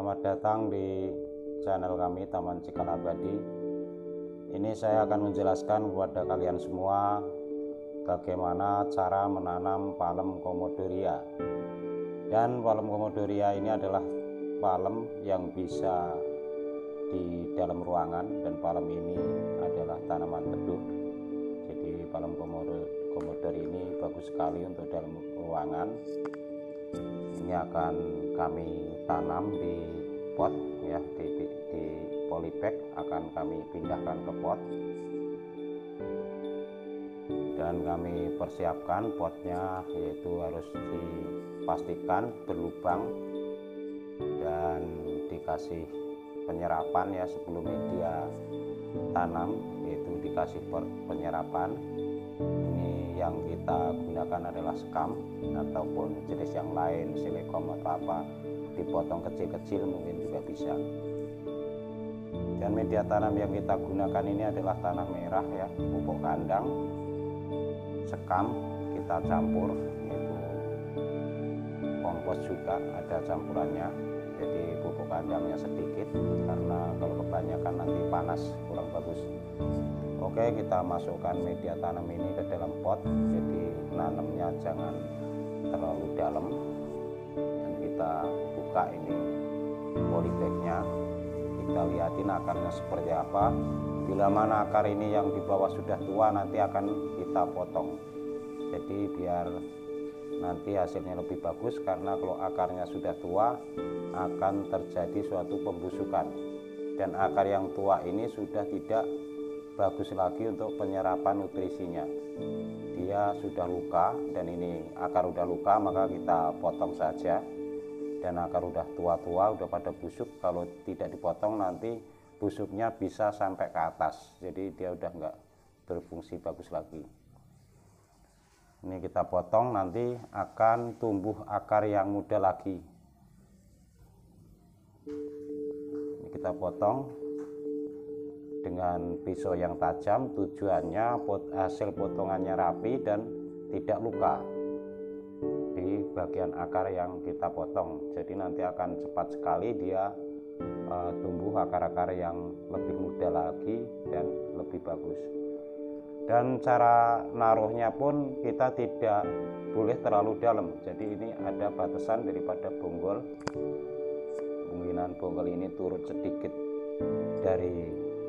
Selamat datang di channel kami Taman Cikal Abadi. Ini saya akan menjelaskan kepada kalian semua bagaimana cara menanam palem komodoria. Dan palem komodoria ini adalah palem yang bisa di dalam ruangan, dan palem ini adalah tanaman teduh. Jadi palem komodor ini bagus sekali untuk dalam ruangan. Ini akan kami tanam di pot ya, di polybag akan kami pindahkan ke pot, dan kami persiapkan potnya, yaitu harus dipastikan berlubang dan dikasih penyerapan ya sebelum media tanam, yaitu dikasih penyerapan. Ini yang kita gunakan adalah sekam ataupun jenis yang lain, silekom atau apa, dipotong kecil-kecil mungkin juga bisa. Dan media tanam yang kita gunakan ini adalah tanah merah ya, pupuk kandang, sekam kita campur, yaitu kompos juga ada campurannya. Jadi pupuk kandangnya sedikit karena kalau kebanyakan nanti panas, kurang bagus. Oke, kita masukkan media tanam ini ke dalam pot. Jadi nanamnya jangan terlalu dalam, dan kita buka ini polybagnya, kita lihatin akarnya seperti apa. Bila mana akar ini yang di bawah sudah tua, nanti akan kita potong. Jadi biar nanti hasilnya lebih bagus, karena kalau akarnya sudah tua akan terjadi suatu pembusukan, dan akar yang tua ini sudah tidak bagus lagi untuk penyerapan nutrisinya. Dia sudah luka, dan ini akar udah luka, maka kita potong saja. Dan akar udah tua-tua, udah pada busuk, kalau tidak dipotong nanti busuknya bisa sampai ke atas, jadi dia udah nggak berfungsi bagus lagi. Ini kita potong, nanti akan tumbuh akar yang muda lagi. Ini kita potong dengan pisau yang tajam, tujuannya hasil potongannya rapi dan tidak luka di bagian akar yang kita potong. Jadi nanti akan cepat sekali dia tumbuh akar-akar yang lebih muda lagi dan lebih bagus. Dan cara naruhnya pun kita tidak boleh terlalu dalam, jadi ini ada batasan daripada bonggol. Kemungkinan bonggol ini turun sedikit dari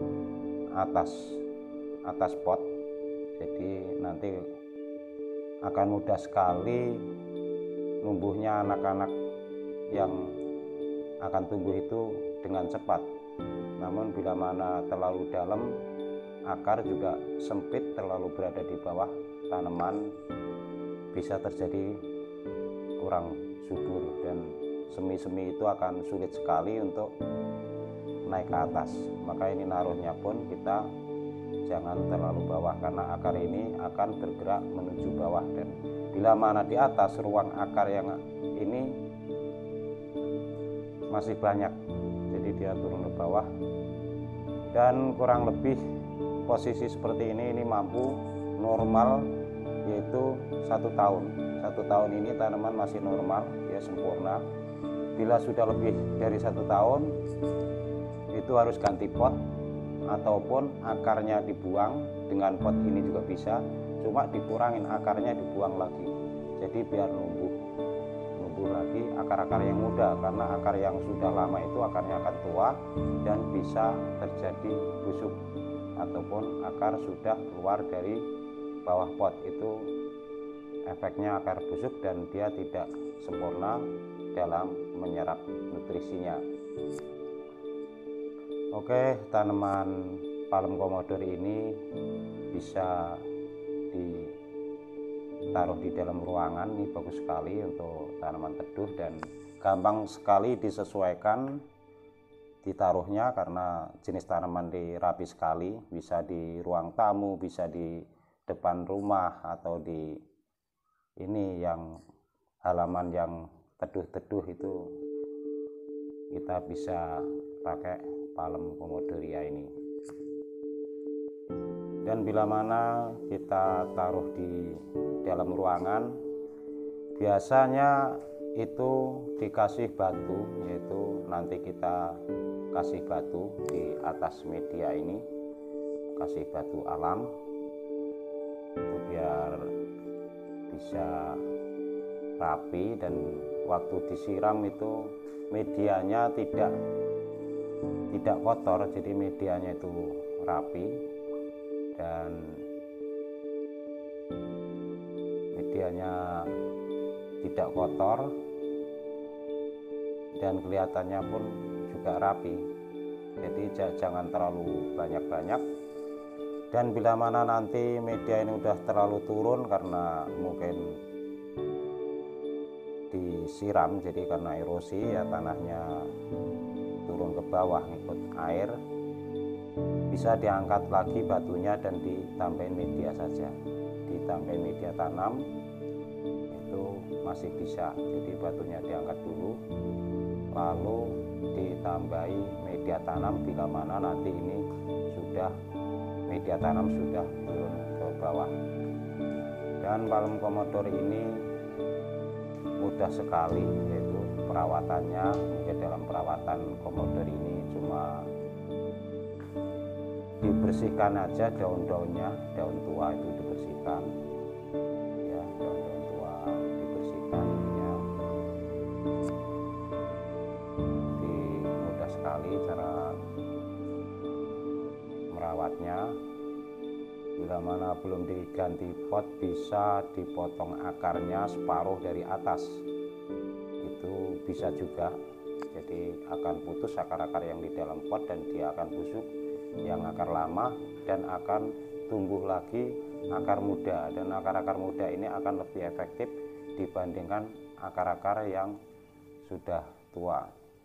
atas pot, jadi nanti akan mudah sekali numbuhnya anak-anak yang akan tumbuh itu dengan cepat. Namun bila mana terlalu dalam, akar juga sempit, terlalu berada di bawah tanaman, bisa terjadi kurang subur, dan semi-semi itu akan sulit sekali untuk naik ke atas. Maka ini naruhnya pun kita jangan terlalu bawah, karena akar ini akan bergerak menuju bawah, dan bila mana di atas ruang akar yang ini masih banyak, jadi dia turun ke bawah. Dan kurang lebih posisi seperti ini mampu normal, yaitu 1 tahun. 1 tahun ini tanaman masih normal ya, sempurna. Bila sudah lebih dari 1 tahun, itu harus ganti pot ataupun akarnya dibuang. Dengan pot ini juga bisa, cuma dikurangin akarnya, dibuang lagi, jadi biar numbuh lagi akar-akar yang muda, karena akar yang sudah lama itu akarnya akan tua dan bisa terjadi busuk, ataupun akar sudah keluar dari bawah pot, itu efeknya akar busuk dan dia tidak sempurna dalam menyerap nutrisinya. Oke, tanaman palem komodor ini bisa ditaruh di dalam ruangan. Ini bagus sekali untuk tanaman teduh dan gampang sekali disesuaikan ditaruhnya, karena jenis tanaman rapi sekali, bisa di ruang tamu, bisa di depan rumah, atau di ini yang halaman yang teduh-teduh itu kita bisa pakai palem komodoria ini. Dan bila mana kita taruh di dalam ruangan, biasanya itu dikasih batu, yaitu nanti kita kasih batu di atas media ini, kasih batu alam itu biar bisa rapi, dan waktu disiram itu medianya tidak kotor, jadi medianya itu rapi dan medianya tidak kotor dan kelihatannya pun juga rapi. Jadi jangan terlalu banyak-banyak, dan bila mana nanti media ini udah terlalu turun karena mungkin disiram, jadi karena erosi ya, tanahnya turun ke bawah ngikut air, bisa diangkat lagi batunya dan ditambahin media saja, ditambahin media tanam itu masih bisa. Jadi batunya diangkat dulu lalu ditambahi media tanam bila mana nanti ini sudah media tanam sudah turun ke bawah. Dan palem komodor ini mudah sekali, yaitu perawatannya mungkin dalam perawatan komodor ini cuma dibersihkan aja daun-daunnya, daun tua itu dibersihkan ya, daun-daun tua dibersihkan ya. Jadi mudah sekali cara merawatnya. Bila mana belum diganti pot, bisa dipotong akarnya separuh dari atas, itu bisa juga. Jadi akan putus akar-akar yang di dalam pot dan dia akan busuk yang akar lama, dan akan tumbuh lagi akar muda, dan akar-akar muda ini akan lebih efektif dibandingkan akar-akar yang sudah tua.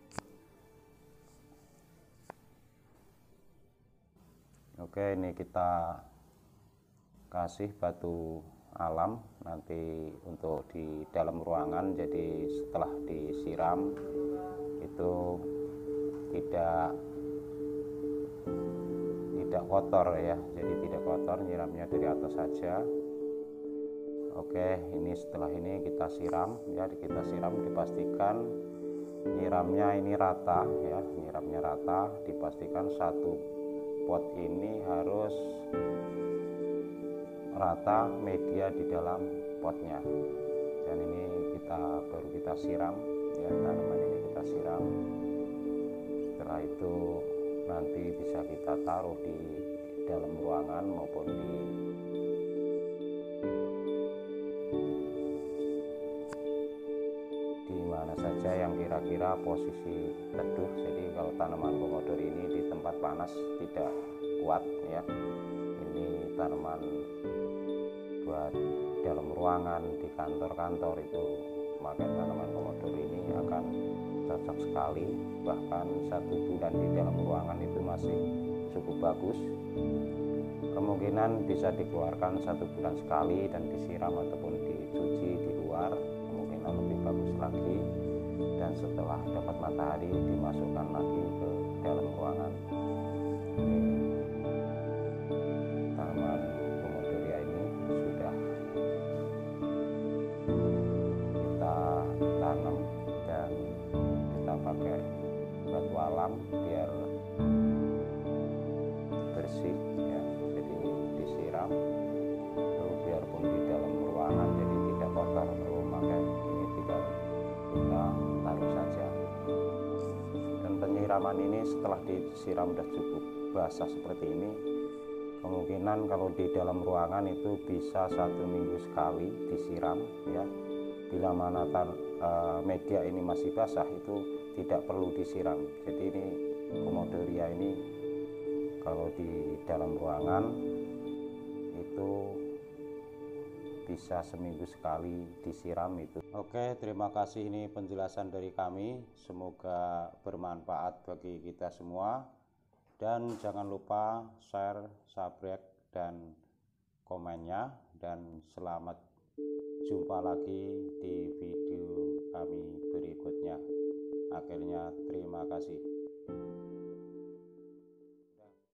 Oke, ini kita kasih batu alam nanti untuk di dalam ruangan. Jadi setelah disiram itu tidak kotor ya, jadi tidak kotor, nyiramnya dari atas saja. Oke, ini setelah ini kita siram ya, kita siram, dipastikan nyiramnya ini rata ya, nyiramnya rata, dipastikan satu pot ini harus rata media di dalam potnya. Dan ini baru kita siram ya, tanaman ini kita siram. Setelah itu nanti bisa kita taruh di dalam ruangan maupun di mana saja yang kira-kira posisi teduh. Jadi kalau tanaman komodor ini di tempat panas tidak kuat ya, ini tanaman buat dalam ruangan, di kantor-kantor itu memakai tanaman komodor ini akan cocok sekali. Bahkan 1 bulan di dalam ruangan itu masih cukup bagus. Kemungkinan bisa dikeluarkan 1 bulan sekali dan disiram ataupun dicuci di luar, kemungkinan lebih bagus lagi. Dan setelah dapat matahari dimasukkan lagi ke dalam ruangan. Tanaman komodoria ini sudah kita tanam dan kita pakai batu alam biar bersih ya, jadi disiram lalu biarpun di dalam ruangan jadi tidak kotor, lalu maka ini tinggal kita taruh saja. Dan penyiraman ini setelah disiram sudah cukup basah seperti ini, kemungkinan kalau di dalam ruangan itu bisa 1 minggu sekali disiram ya. Bila mana media ini masih basah itu tidak perlu disiram. Jadi ini komodoria ini kalau di dalam ruangan itu bisa seminggu sekali disiram itu. Oke, terima kasih, ini penjelasan dari kami, semoga bermanfaat bagi kita semua. Dan jangan lupa share, subscribe, dan komennya. Dan selamat jumpa lagi di video kami berikutnya. Akhirnya terima kasih.